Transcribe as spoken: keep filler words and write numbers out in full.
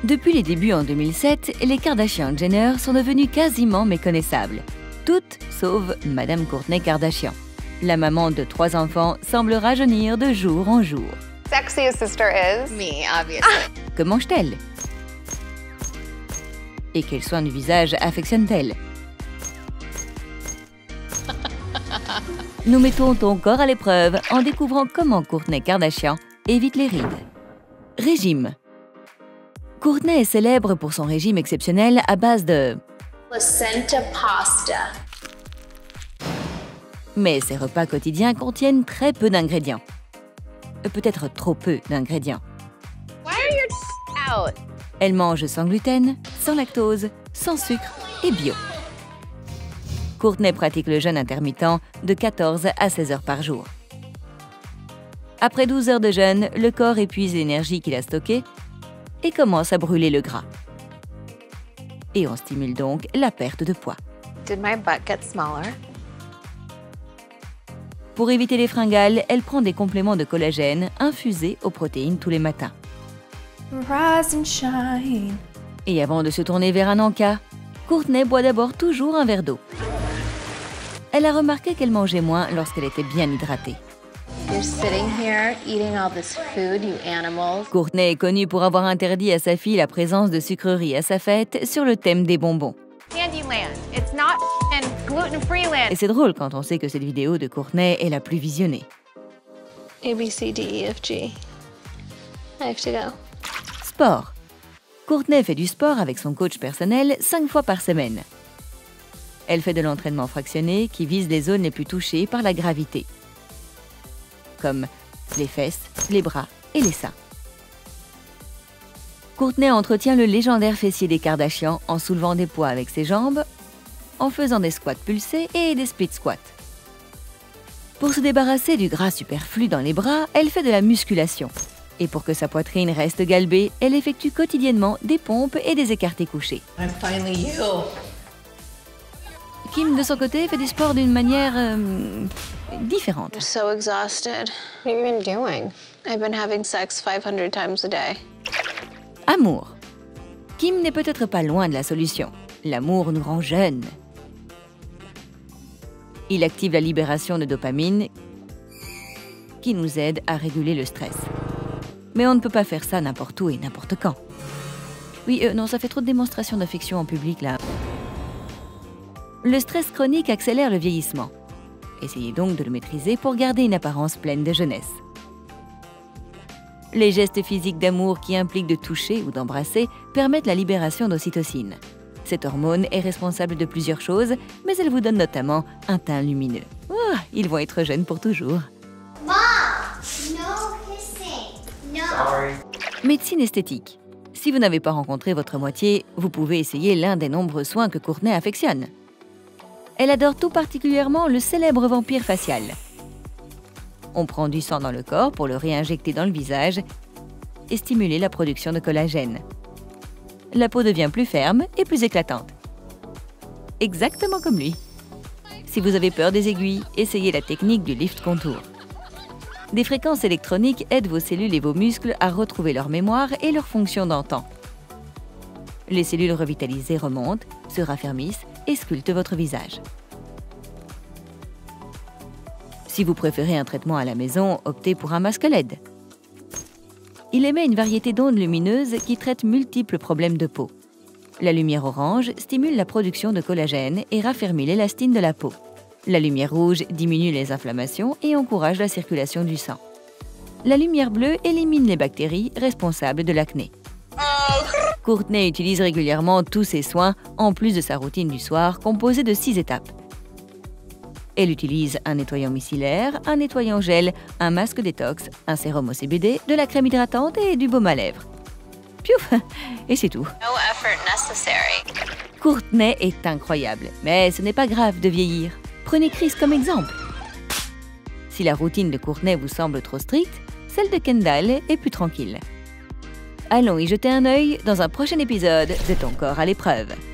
Depuis les débuts en deux mille sept, les Kardashian-Jenner sont devenues quasiment méconnaissables. Toutes sauf Madame Kourtney Kardashian. La maman de trois enfants semble rajeunir de jour en jour. Sexiest sister is me, obviously. Que mange-t-elle? Et quels soins du visage affectionne-t-elle? Nous mettons ton corps à l'épreuve en découvrant comment Kourtney Kardashian évite les rides. Régime. Kourtney est célèbre pour son régime exceptionnel à base de placenta pasta. Mais ses repas quotidiens contiennent très peu d'ingrédients. Peut-être trop peu d'ingrédients. Why are your out? Elle mange sans gluten, sans lactose, sans sucre et bio. Kourtney pratique le jeûne intermittent de quatorze à seize heures par jour. Après douze heures de jeûne, le corps épuise l'énergie qu'il a stockée et commence à brûler le gras. Et on stimule donc la perte de poids. Did my butt get smaller? Pour éviter les fringales, elle prend des compléments de collagène infusés aux protéines tous les matins. Rise and shine. Et avant de se tourner vers un encas, Kourtney boit d'abord toujours un verre d'eau. Elle a remarqué qu'elle mangeait moins lorsqu'elle était bien hydratée. You're sitting here eating all this food, you animals. Kourtney est connue pour avoir interdit à sa fille la présence de sucreries à sa fête sur le thème des bonbons. Candyland. It's not and gluten-free land. Et c'est drôle quand on sait que cette vidéo de Kourtney est la plus visionnée. A, B, C, D, E, F, G. I have to go. Sport. Kourtney fait du sport avec son coach personnel cinq fois par semaine. Elle fait de l'entraînement fractionné qui vise les zones les plus touchées par la gravité, comme les fesses, les bras et les seins. Kourtney entretient le légendaire fessier des Kardashian en soulevant des poids avec ses jambes, en faisant des squats pulsés et des split squats. Pour se débarrasser du gras superflu dans les bras, elle fait de la musculation. Et pour que sa poitrine reste galbée, elle effectue quotidiennement des pompes et des écartés couchés. I'm finally you. Kim, de son côté, fait du sport d'une manière euh, différente. I'm so exhausted. What have you been doing? I've been having sex five hundred times a day. Amour. Kim n'est peut-être pas loin de la solution. L'amour nous rend jeunes. Il active la libération de dopamine qui nous aide à réguler le stress. Mais on ne peut pas faire ça n'importe où et n'importe quand. Oui, euh, non, ça fait trop de démonstrations d'affection en public, là. Le stress chronique accélère le vieillissement. Essayez donc de le maîtriser pour garder une apparence pleine de jeunesse. Les gestes physiques d'amour qui impliquent de toucher ou d'embrasser permettent la libération d'ocytocine. Cette hormone est responsable de plusieurs choses, mais elle vous donne notamment un teint lumineux. Oh, ils vont être jeunes pour toujours. Mom, no kissing. No. Sorry. Médecine esthétique. Si vous n'avez pas rencontré votre moitié, vous pouvez essayer l'un des nombreux soins que Kourtney affectionne. Elle adore tout particulièrement le célèbre vampire facial. On prend du sang dans le corps pour le réinjecter dans le visage et stimuler la production de collagène. La peau devient plus ferme et plus éclatante. Exactement comme lui. Si vous avez peur des aiguilles, essayez la technique du lift contour. Des fréquences électroniques aident vos cellules et vos muscles à retrouver leur mémoire et leur fonction d'antan. Les cellules revitalisées remontent, se raffermissent et sculptent votre visage. Si vous préférez un traitement à la maison, optez pour un masque L E D. Il émet une variété d'ondes lumineuses qui traitent multiples problèmes de peau. La lumière orange stimule la production de collagène et raffermit l'élastine de la peau. La lumière rouge diminue les inflammations et encourage la circulation du sang. La lumière bleue élimine les bactéries responsables de l'acné. Kourtney utilise régulièrement tous ces soins en plus de sa routine du soir composée de six étapes. Elle utilise un nettoyant micellaire, un nettoyant gel, un masque détox, un sérum au C B D, de la crème hydratante et du baume à lèvres. Piouf! Et c'est tout. No effort necessary. Kourtney est incroyable, mais ce n'est pas grave de vieillir. Prenez Chris comme exemple. Si la routine de Kourtney vous semble trop stricte, celle de Kendall est plus tranquille. Allons y jeter un œil dans un prochain épisode de Ton corps à l'épreuve.